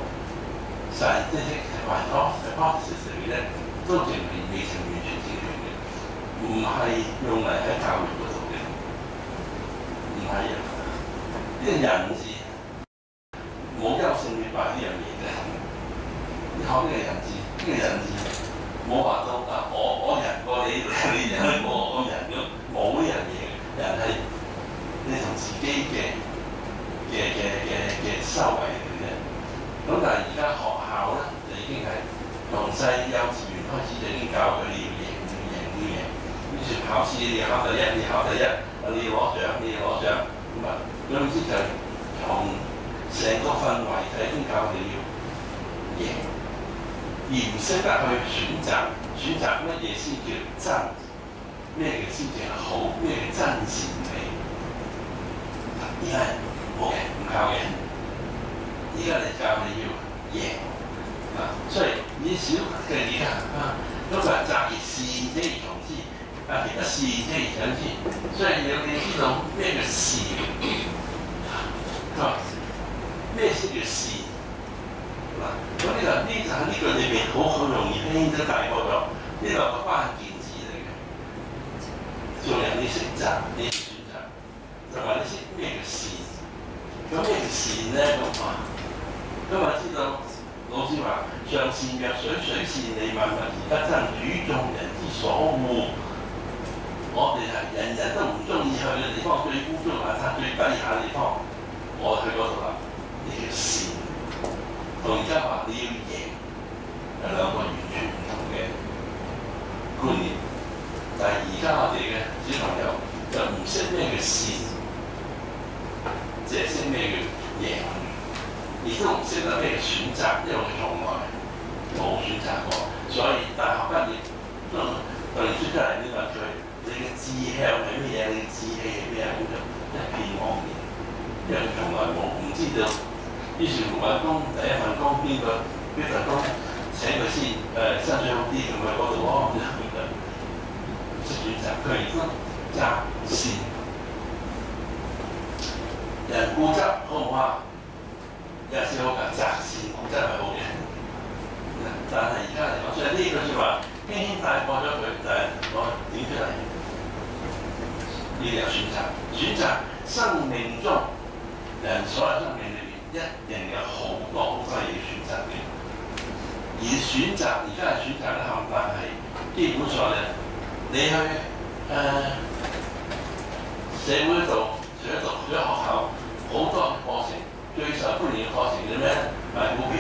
Speaker 1: scientific hypothesis嚟咧，都仍然未曾完全證明嘅，唔係用嚟喺教育嗰度嘅，唔係啊！呢個人字冇優勝劣敗呢樣嘢嘅，你學呢個人字，呢個人字冇話到啊！我我人過你，你人過我人咁，冇呢樣嘢嘅。人係你同自己嘅嘅嘅嘅嘅修為嚟嘅。咁但係而家學校咧就已經係從細幼稚園開始就已經教佢哋要贏要贏要贏，於是考試你要考第一，你考第一，你要攞獎你要攞獎咁啊！總之就從成個氛圍就已經教佢哋要贏，而唔識得去選擇選擇乜嘢先叫真，咩叫先至係好，咩叫真善美。而家冇嘅，唔靠嘅。而家嚟教你要贏啊！所以以小嘅而家啊，咁就係擇其善者而從之，啊其不善者而長之。所以你要知道咩叫善啊？咩先叫善？嗱，咁呢個呢就喺呢句裏邊好好容易輕輕都大過咗，呢個係個關鍵字嚟嘅。做人你識擇，你選擇，就話你識咩叫善？咁咩叫善咧？咁啊？今日知道老師話：上善若水，水善利萬物而不爭，主眾人之所惡。我哋係人人都唔中意去嘅地方，最污糟邋遢、最低下嘅地方，我去嗰度啦。呢叫善。同而家話你要贏，係兩個完全唔同嘅觀念。但係而家我哋嘅小朋友就唔識咩叫善，即係識咩叫贏。而都唔識得咩選擇，因為佢從來冇選擇過，所以大學畢業都讀完書出嚟，你問佢你嘅志向係乜嘢？你嘅志氣係咩？咁就一片茫然，因為佢從來冇唔知道。於是胡敏峰第一份工邊個邊份工？新請佢先誒薪水好啲，咁去嗰度咯，咁樣識選擇，佢而家擇善，人固執好唔好啊？有陣時好㗎，擇善固執係好嘅，但係而家嚟講，所以呢句説話輕輕帶過咗佢，就係我點出嚟，要有選擇，選擇生命中人所有生命裏邊一定有好多好多嘢要選擇嘅。而選擇而家係選擇咧，冚唪唥係基本上咧，你去誒、呃、社會度，除咗讀除咗學校，好多課程最受歡迎嘅課程係咩咧？買股票，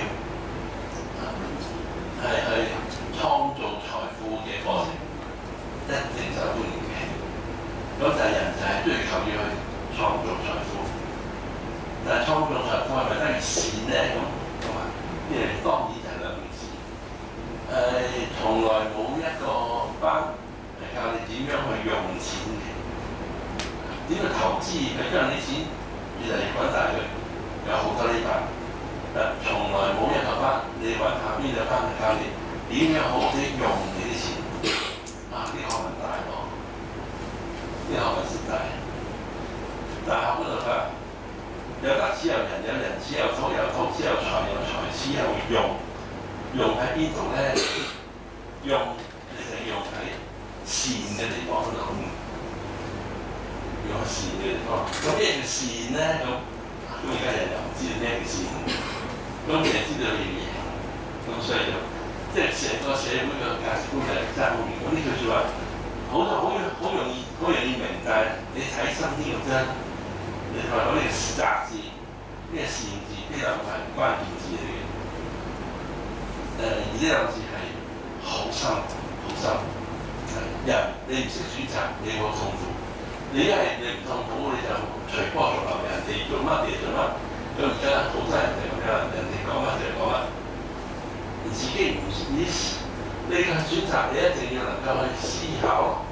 Speaker 1: 係係創造財富嘅課程，一定受歡迎嘅。咁但係人就係追求要去創造財富，但係創造財富係咪等於善咧？咁咁啊，呢樣當然就係兩回事。誒、呃，從來冇一個班係教你點樣去用錢嘅，點去投資，係將你錢越嚟越滾大佢，有好多呢班。但從來冇一個班，你揾下邊個班係教你點樣好好地用你啲錢。啊，啲學問大喎，啲學問先大。大學嗰度㗎，有得只有人，有人只有土，有土只有財，有財只有用。用喺邊度咧？用你就用喺善嘅地方嗰度，用喺善嘅地方。咁咩叫善咧？咁咁而家人又唔知道咩叫善，咁淨係知道要贏。咁所以就即係成個社會嘅價值觀就係爭好遠。咁呢句説話好好好容易好容易明，但係你睇深啲咁啫。你話嗰啲擇字、呢個善字，呢兩個係關鍵字嚟嘅。誒，而呢兩個字係好深好深，人你唔識選擇，你會痛苦。你一係你唔痛苦，你就隨波逐流，人哋做乜你就做乜。咁而家好多人就咁樣，人哋講乜就講乜，自己唔你你嘅選擇，你一定要能夠去思考。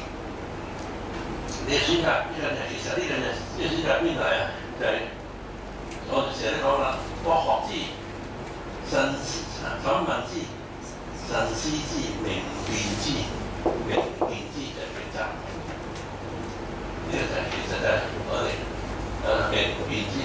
Speaker 1: 你嘅選擇呢樣嘢，其實呢樣嘢呢個選擇邊度嚟啊？就係、是、我哋成日都講啦，博學之神。審問之、慎思之、明辨之、明辨之就係抉擇。呢、這個就係其實就係我哋誒明辨之、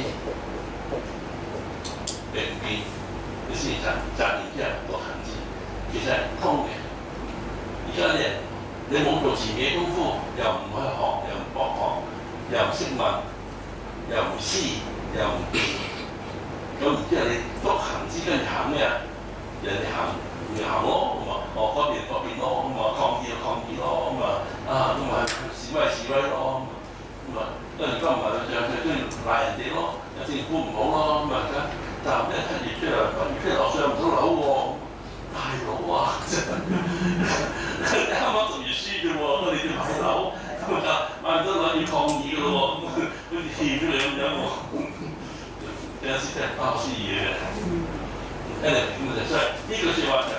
Speaker 1: 明辨嘅先擇，擇完之後獨行之，其實係通嘅。而家啲人你冇做前面嘅功夫，又唔去學，又唔博學，又唔識問，又唔思，又唔辨，咁然之後你獨行之跟住行咩啊？人哋行咪行咯，咁啊，哦嗰邊嗰邊咯，咁啊抗議就抗議咯，咁啊啊咁啊示威示威咯，咁啊跟住今日就就跟住賴人哋咯，政府唔好咯，咁啊而家但係一七月出嚟，八月出嚟我上唔到樓喎，大佬啊真係，你啱啱讀完書啫喎，我哋要買樓，咁啊買唔到樓要抗議㗎咯喎，好似欠咗你咁樣喎，有時真係不可思議嘅。一嚟咁就所以呢句説話就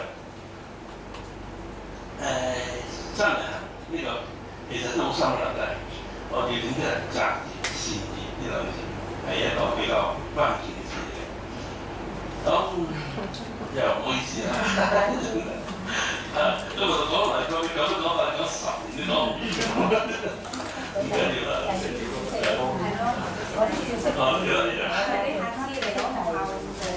Speaker 1: 誒真係呢個其實都好深㗎，但係我哋點解係擇善言呢兩個字係一個比較關鍵嘅字嚟嘅。咁又唔好意思啦，啊今日講嚟講去講都講嚟講十年都講唔完，唔緊要啦。係咯，我哋要識講。哦，係啊，係啊。你下次嚟講學校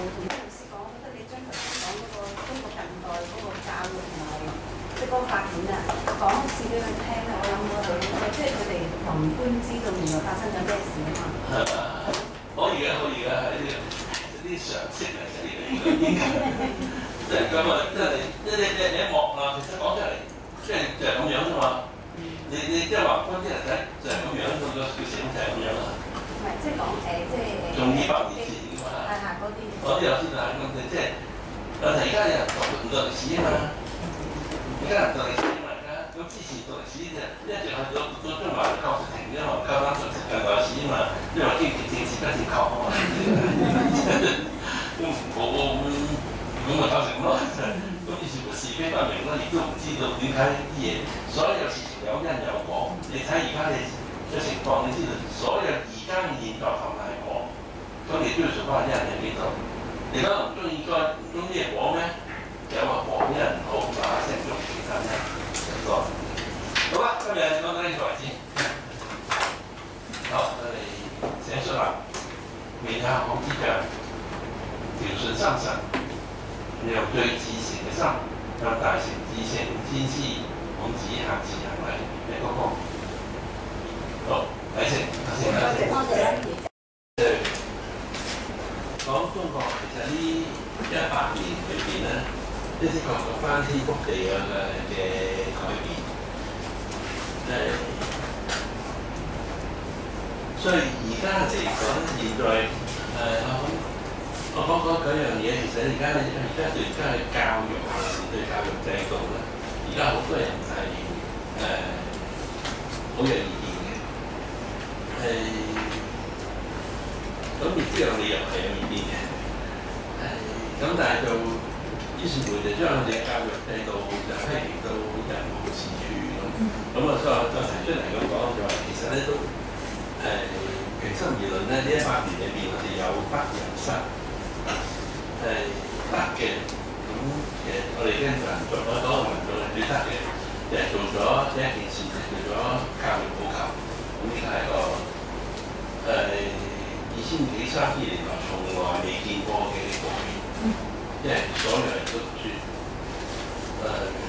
Speaker 1: 即係嗰個發展啊，講一次俾佢聽啊，我諗我哋即係佢哋宏觀知道原來發生緊咩事啊嘛。係嘛？可以嘅，可以嘅，係呢啲常識嚟嘅，呢個應該。即係咁啊，即係你你你你一幕啊，其實講出嚟，即係就係咁樣啫嘛。你你即係宏觀啲人睇就係咁樣，個個叫成就係咁樣啦。唔係，即係講誒，即係仲二百年前㗎嘛。係係嗰啲。嗰啲有先係咁嘅，即係有時而家有人讀唔到歷史啊嘛。而家人讀歷史啊嘛，而家咁之前讀歷史就一直去到到中華嘅教育停咗，唔夠膽讀近代史啊嘛，因為經濟政治不正確啊嘛，咁我咁咪搞成咁咯。咁以前是非不明啦，亦都唔知道點解啲嘢，所有事情有因有果。你睇而家你嘅情況，你知道所有而家嘅現狀同埋果，咁你都要做翻因喺邊度？你而家唔中意該唔中意果咩？ 有個黃人好把聲用其他人唔多。好啦，今日講到呢個為止。好，我哋寫出嚟，面向孔之象，調順心神，由最至誠嘅心，向大成至誠先師孔子行持行禮嘅嗰個。好，睇成，睇成，睇成。
Speaker 2: 多謝。
Speaker 1: 講中國其實呢一百年裏邊咧，的的確確翻天覆地嘅嘅改變。誒、所以而家嚟講，現在誒、呃、我講講嗰樣嘢，其實而家而家對而家嘅教育對教育制度咧，而家好多人係誒好有意見嘅。係、咁亦都有理由係有意見嘅。誒、咁但係就於是乎就將我哋嘅教育制度就批評到人無是處咁。咁啊，所以我就提出嚟咁講就話，其實咧都誒平心而論咧，呢一百年裏邊，我哋有得有失。誒得嘅，咁其實我哋經常做咗嗰個民眾係最得嘅，就係做咗一件事，就做咗教育普及。咁呢個係個誒二千幾三千年來從來未見過嘅改變，因為所有人都讀書。誒、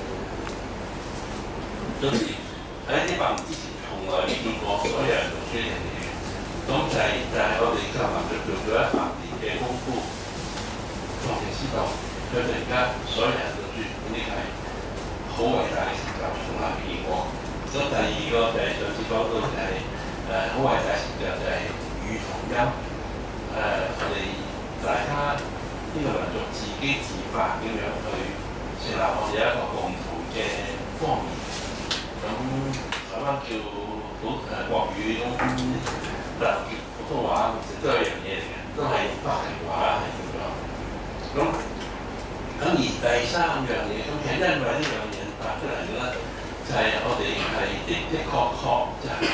Speaker 1: 總之喺呢百年之前，從來未見過所有人讀書嘅。咁就係、是、就係、是、我哋今日做做咗一百年嘅功夫，我哋知道佢哋而家所有人讀書，咁呢個係好偉大嘅成就，從來未見過。咁第二個就係上次講到就係誒好偉大嘅成就，就係語同音。誒、我哋大家呢個民族自己自發點樣去成立我哋一個共同嘅方言。咁台灣叫普誒國語，咁大陸叫普通話，其實都係一樣嘢嚟嘅，都係北平話係咁樣。咁咁而第三樣嘢，咁其實因為呢樣嘢發出嚟咧，就係、是、我哋係的的確確就係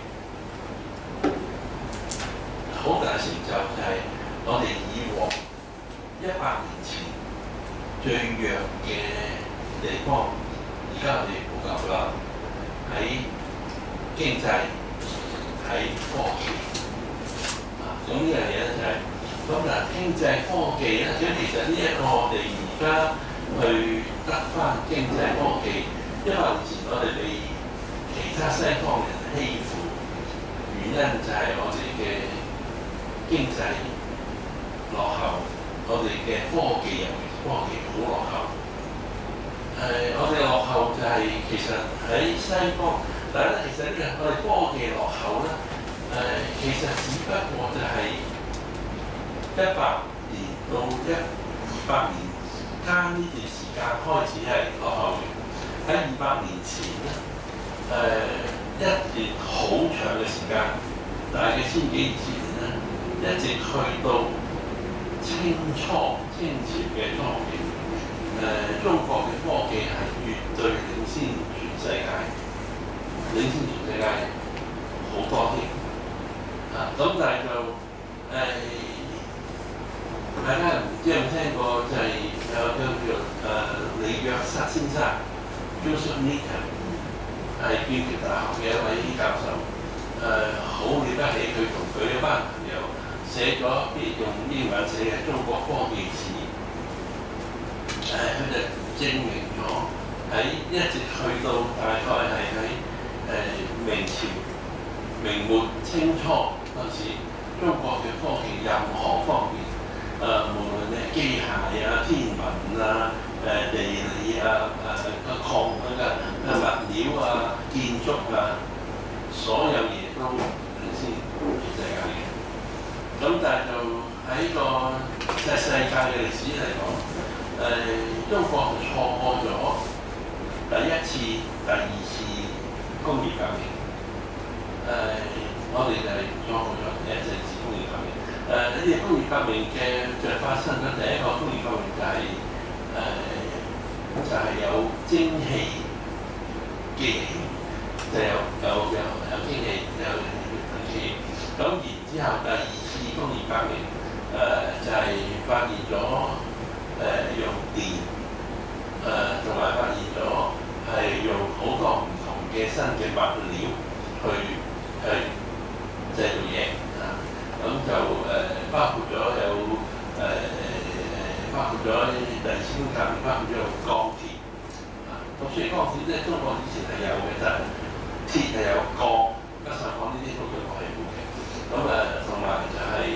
Speaker 1: 好大成就，就係我哋以往一百年前最弱嘅地方，而家我哋普及啦。喺經濟、喺科技啊，咁呢樣嘢咧就係咁嗱，經濟科技咧，咁其實呢一個我哋而家去得翻經濟科技，因為以前我哋被其他西方人欺負，原因就係我哋嘅經濟落後，我哋嘅科技尤其科技好落後。誒、呃，我哋落後就係、是、其實喺西方，但係咧，其實呢個我哋科技落後咧，誒、呃，其實只不過就係一百年到一二百年間呢段時間開始係落後嘅。喺二百年前咧，誒、呃、一段好長嘅時間，大概千幾二千年咧，一直去到清初清朝嘅初期。誒、呃，中國嘅科技係絕對領先全世界，領先全世界好多添。啊，咁但係就誒、呃，大家唔知有冇聽過，就係有個叫誒李約瑟先生 ，Joseph Needham 係劍橋大學嘅一位教授。誒、呃，好了得起，佢同佢一班朋友寫咗啲用英文寫嘅中國科技史。誒，佢就證明咗喺一直去到大概係喺誒明朝、明末、清初嗰陣時，中國嘅科技任何方面，誒、呃、無論係機械啊、天文啊、誒、呃、地理啊、誒個礦嗰個嘅物料啊、建築啊，所有嘢都領先全世界嘅。咁但係就喺個即係世界嘅歷史嚟講，誒、呃，中國錯過咗第一次、第二次工業革命。誒、呃，我哋就係錯過咗第一次工業革命。誒、呃，呢啲工業革命嘅就發生咗第一個工業革命就係、是、誒、呃，就係、是、有蒸汽機器，就有有有有蒸汽有蒸汽。咁然之後第二次工業革命誒、呃、就係、是、發現咗。誒、呃、用電， 誒同埋發現咗係用好多唔同嘅新嘅物料去去製造嘢啊，咁就誒、呃、包括咗有誒誒、呃、包括咗第二次工業革命，包括咗鋼鐵啊。咁所以鋼鐵咧，中國以前係有嘅，就係鐵係有鋼，加上講呢啲都叫外部嘅。咁誒同埋就係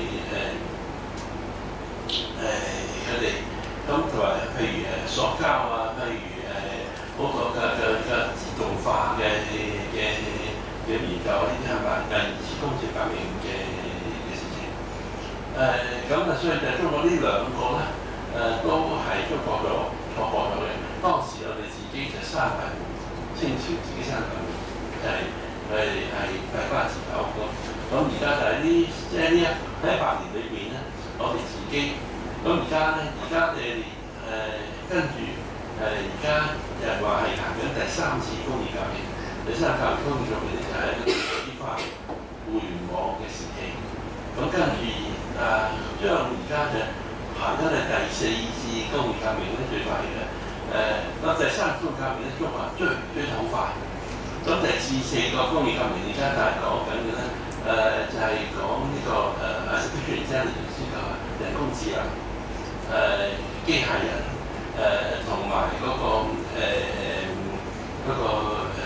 Speaker 1: 誒誒佢哋咁同埋譬如誒塑膠啊，譬如誒嗰個嘅嘅嘅自動化嘅嘅嘅研究，呢啲係咪第二次工業革命嘅嘅事情？誒咁啊，所以就中國呢兩個咧誒都係中國咗錯過咗嘅。當時我哋自己就三百年，清朝自己三百年係係係閉關自守咁。咁而家就喺呢即係呢一喺一百年裏邊咧，我哋自己咁而家咧，而家你誒跟住誒而家又話係行緊第三次工業革命，第三次工業革命就係一個電子化、互聯網嘅時期。咁跟住誒將而家就行緊係第四次工業革命咧，最快嘅誒。咁第三次工業革命咧，中國追追得好快。咁第四四個工業革命而家就係講緊嘅咧。誒、呃、就係、是、講呢、這個誒 artificial intelligence 呢個人工智能、誒、呃、機械人、誒同埋嗰個誒嗰個誒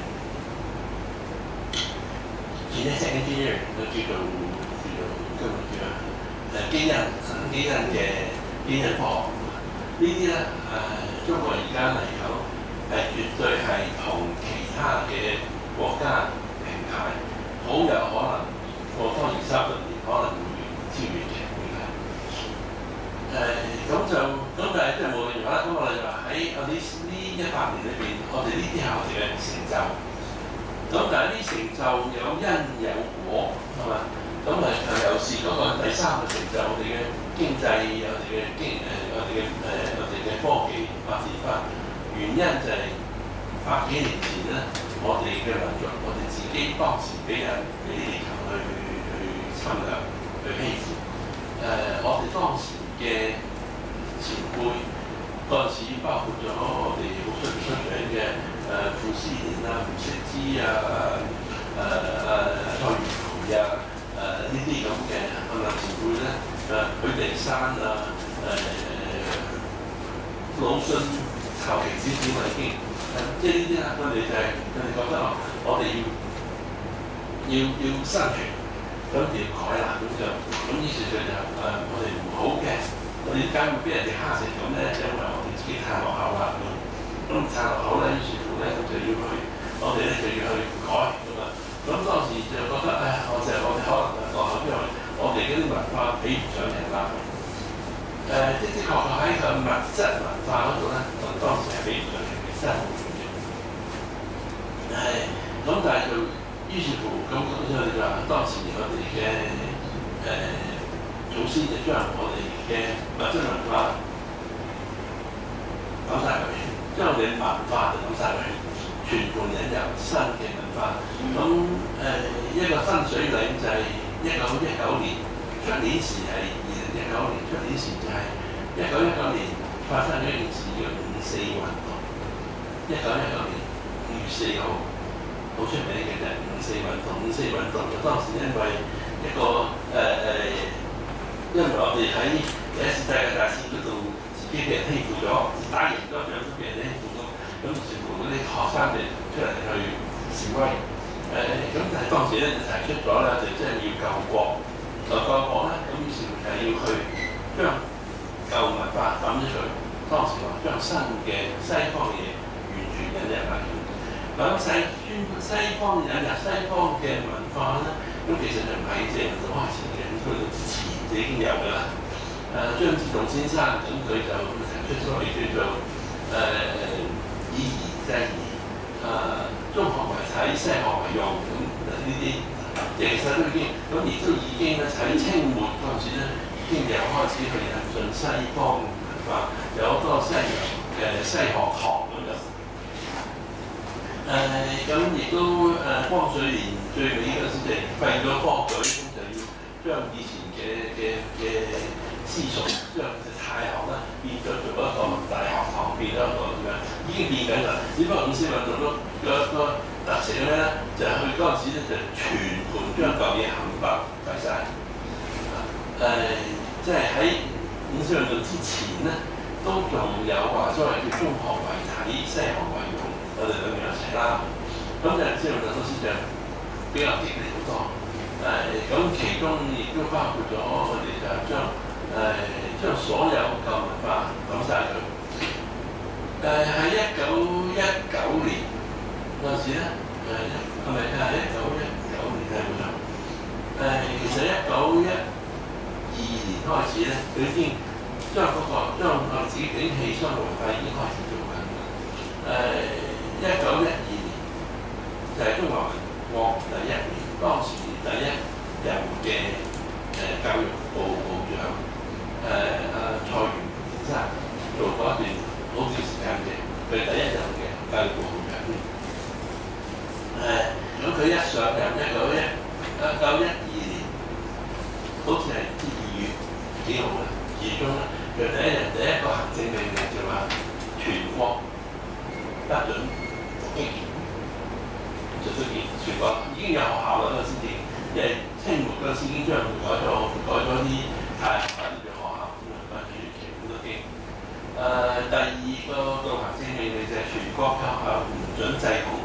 Speaker 1: genetic engineering 就叫做叫做叫做叫啊誒基因基因嘅基因科學呢啲咧誒中國而家嚟講係絕對係同其他嘅國家平排。好有可能過多二三十年，可能會超越嘅，會係誒咁就咁，但係即係無論如何，咁我哋就話喺我哋呢一百年裏邊，我哋呢啲係我哋嘅成就。咁但係呢成就有因有果，係嘛？咁誒又是嗰個第三個成就，我哋嘅經濟，我哋嘅經誒，我哋嘅誒，我哋嘅科技發展法。原因就係百幾年前咧。我哋嘅民族，我哋自己當時俾人俾地球去去侵略、去欺負。誒、呃，我哋當時嘅前輩嗰陣時，包括咗我哋好出出名嘅誒傅斯年啊、胡適之啊、誒誒蔡元培啊、誒呢啲咁嘅咁啊前輩咧，誒許地山啊、誒、呃、魯迅、求其子子已經。即係呢啲啊，佢哋就係佢哋覺得哦，我哋要要要生存，咁要改啦，咁就咁於是佢就誒、呃，我哋唔好嘅，我哋點解會俾人哋蝦成咁咧？就因為我哋自己太落後啦，咁咁太落後咧，於是乎咧，咁就要去，我哋咧就要去改咁啊。咁當時就覺得誒，我就我哋可能落後，因為我哋嗰啲文化比唔上人啦。誒、呃，的的確確喺個物質文化嗰度咧，我哋當時係比唔上人嘅，真係。係，咁但係就於是乎咁咁所以就話當時我哋嘅誒祖先就將我哋嘅物質文化抌晒佢，將我哋文化就抌晒佢，全盤引入新嘅文化。咁誒、呃、一個分水嶺就係一九一九年，出年時係二零一九年，出年時就係一九一九年發生咗一件事叫五四運動，一九一九年。五月四號好出名嘅就係五四運動。五四運動就當時因為一個誒誒、呃，因為我哋喺第一次世界大戰嗰度自己俾人欺負咗，打贏咗，獎都俾人欺負咗，咁全部嗰啲學生哋出嚟去示威。誒、呃、咁但係當時咧就提出咗咧，就即係要救國，就救國咧，咁於是就係要去將舊文化抌咗佢。當時話將新嘅西方嘢完全引入嚟。咁西專西方引入西方嘅文化咧，咁其實就唔係即係就開始嘅，咁佢哋之前就已經有㗎啦。誒、呃、張之洞先生咁佢就提出咗叫做誒以夷制夷，誒中學為體，西學為用，咁呢啲其實都已經咁，而都已經咧喺清末嗰陣時咧，已經又開始去引進西方文化，有好多西洋嘅西學堂咁樣。誒咁亦都誒光緒年最尾嗰時就廢咗科舉，咁就要將以前嘅嘅嘅思想將太學啦變咗做一個大學堂，變咗一個咁樣，已經變緊啦。只不過五四運動都個個特色係咩咧？就係佢嗰陣時咧就全盤將舊嘢冚唪唥解晒。誒、即係喺五四運動之前咧，都仲有話所謂叫中學為體，西學為用，我哋兩樣一齊啦。咁就五四運動嗰時就比較激烈好多。誒、咁其中亦都包括咗我哋就將誒、將所有舊文化抌晒佢。誒喺一九一九年嗰陣時咧，誒係咪係一九一九年係冇錯？誒、其實一九一二年開始咧，佢已經將嗰、個將我自己景氣商業文化已經開始做緊。誒一九一二年就係、中華民國第一年，當時第一任嘅誒、教育部部長。誒阿蔡元培先生做過一段好短時間嘅，佢第一任嘅教育部部長。誒咁佢一上任一九一一九一二年，好似係唔知二月幾號啦，二月中啦，佢第一日第一個行政命令就話全國不准讀經典，就讀經全國已經有學校啦嗰陣時，因為清末嗰陣時已經將佢改咗改咗啲太學校。誒、第二個導行政命令就係全國學校唔准制統。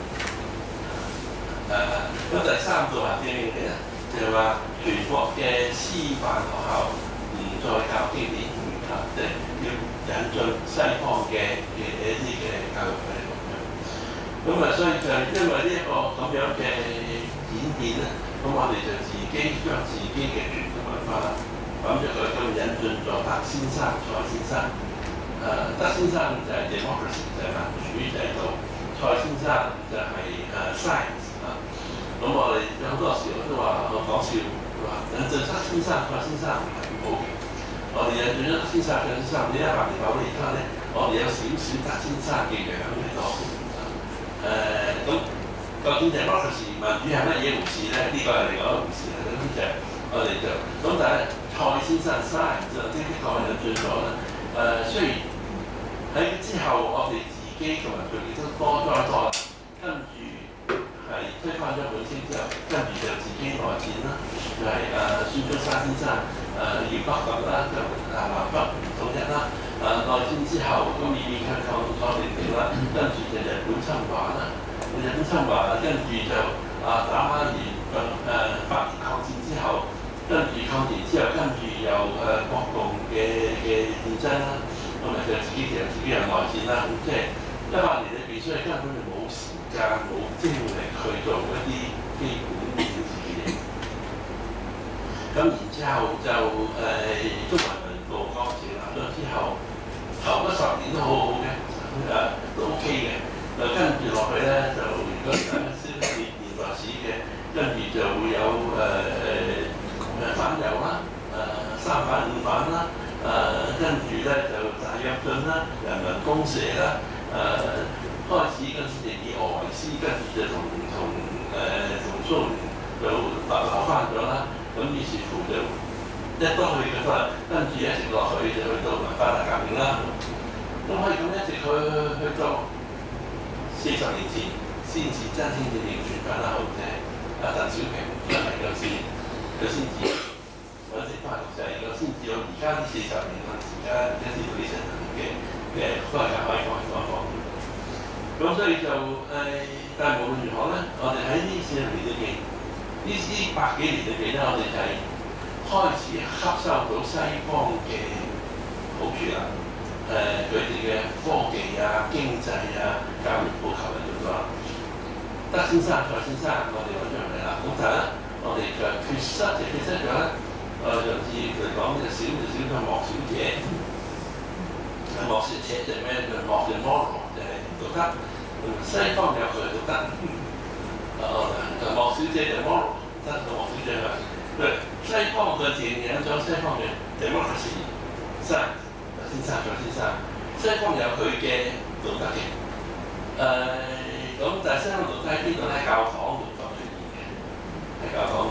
Speaker 1: 誒、咁第三個導行政命令咧就係話全國嘅師範學校唔再教經典，啊，即係要引進西方嘅嘅一啲嘅教育嚟咁樣。咁啊，所以就係因為呢一個咁樣嘅演變咧，咁我哋就自己將自己嘅傳統文化揾咗佢，咁引進咗德先生、蔡先生。誒、德先生就係 democracy 就係民主制度，蔡先生就係、誒、science 啊。咁我哋有好多時我都話我講笑話，引進德先生、蔡先生唔係咁好嘅。我哋引進咗德先生、蔡先生，呢一百年後而家咧，我哋有少少德先生嘅樣喺度。誒、咁究竟 democracy 民主係乜嘢回事咧？呢、個係另外一回事啦。咁就我哋就咁，但係蔡先生 science 就的的確係引進咗啦。誒、雖然喺之後，我哋自己同埋佢哋都多咗多啦，跟住係推翻咗本清之後，跟住就自己內戰啦，就係、是、誒、孫中山先生誒要北伐啦，就誒南北唔統一啦。誒、內戰之後都勉勉強強咗定定啦，跟住就日本侵華啦，日本侵華跟住就啊打完誒八年抗戰之後，跟住抗戰之後，跟住又誒國共嘅嘅戰爭啦。咁咪就自己其實自己有內戰啦，咁即係一百年裏邊，所以根本就冇時間、冇精力去做一啲基本嘅自己嘢。咁然之後就誒、中華民國國成立咗之後，頭嗰十年都好好嘅，誒都 OK 嘅。誒跟住落去咧，就如果大家識啲現代史嘅，跟住就會有誒誒反右啦，誒、三反五反啦。誒、跟住咧就大躍進啦，人民公社啦，誒、開始嗰陣時就以俄為師，跟住就同同誒同蘇聯就拔流翻咗啦。咁於是乎就一多去嘅都係，跟住一直落去就去到文化大革命啦。咁可以咁一直去去到四十年前先至真真正正傳翻啦，好似阿鄧小平出嚟嗰時，佢先至。揾食翻就係我先至有而家呢四十年啦，而家而家先到呢四十年嘅嘅都係可以講一講一講。咁所以就誒、但係無論如何咧，我哋喺呢四十年裏邊，呢呢百幾年裏邊咧，我哋就係開始吸收到西方嘅好處啦。誒、佢哋嘅科技啊、經濟啊、教育普及啊咁多。德先生、蔡先生，我哋揾咗嚟啦。咁但係咧，我哋就缺失就缺失咗咧。誒上次佢講嘅少就少咗莫小姐，莫小姐就咩？就莫就 moral 就係道德，西方有佢道德。誒莫小姐就 moral， 得個莫小姐係佢西方嘅電影咗西方嘅 democracy， 先生蔡先生，西方有佢嘅道德嘅。誒、咁但係西方道德喺邊度咧？教堂度作出現嘅，喺教堂度。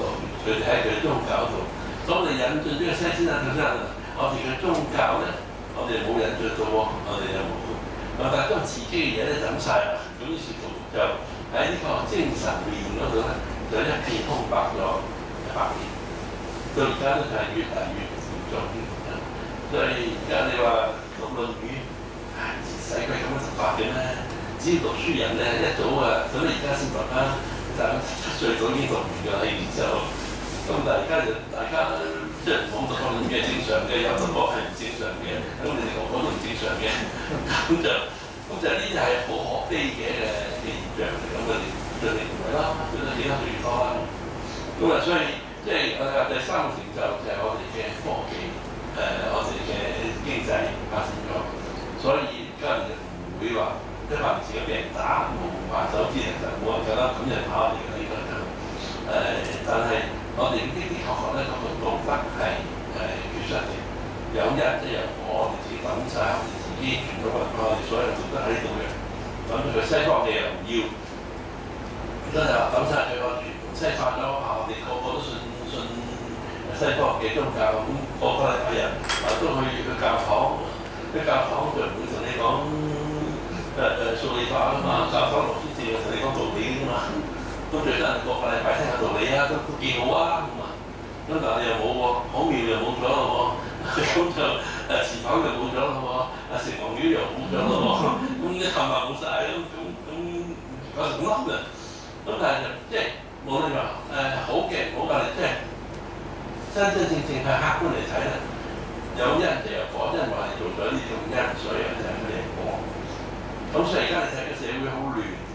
Speaker 1: 佢哋喺佢嘅宗教度。咁我哋引進呢個西先生先生，我哋嘅宗教咧，我哋冇引進到喎，我哋又冇。咁但係將自己嘅嘢咧就咁晒啦，咁於是乎就喺呢個精神面嗰度咧，就一片空白咗一百年，到而家咧就係越嚟越嚴重。所以而家你話讀《論語》，唉，使鬼咁樣讀法嘅咩？只要讀書人咧一早啊，咁而家先讀啦，但係七歲早已經讀完㗎啦，然之後。咁但係而家就大家即係冇讀過論語係正常嘅，有讀過係唔正常嘅，咁你哋講講都唔正常嘅，咁就咁就呢啲係好可悲嘅嘅現象嚟，咁我哋盡力唔係啦，盡力幾多就越多啦。咁啊，所以即係我哋第三個成就就係我哋嘅科技，誒、呃、我哋嘅經濟發展咗，所以而家就唔會話一百年前嘅俾人打無還手之人就冇人夠膽咁人打我哋嘅呢個就誒，但係。我哋呢啲學學咧，個道德係誒缺失嘅，有因即係有果，我哋自己抌晒，我哋自己傳統文化，我哋所有道德喺度嘅。咁佢西方嘅又唔要，真係話抌晒佢個傳統西化咗，啊！我哋個個都信信西方嘅宗教，咁個個禮拜日啊都去去教堂，去教堂就唔會同你講誒誒數理化啊嘛，教堂老師淨係同你講道理㗎嘛。都最多人個個禮拜聽下道理啊，都都幾好啊咁啊！咁但係又冇喎，好廟又冇咗咯喎，咁就誒祠堂又冇咗咯喎，啊城隍廟又冇咗咯喎，咁啲冚唪唥冇晒咁咁咁搞成咁嘅。咁但係就即係無論話誒好嘅唔好嘅，即係真真正正係客觀嚟睇咧，有因就有果，因話係做咗呢種因，所以就係佢哋果。咁所以而家你睇個社會好亂。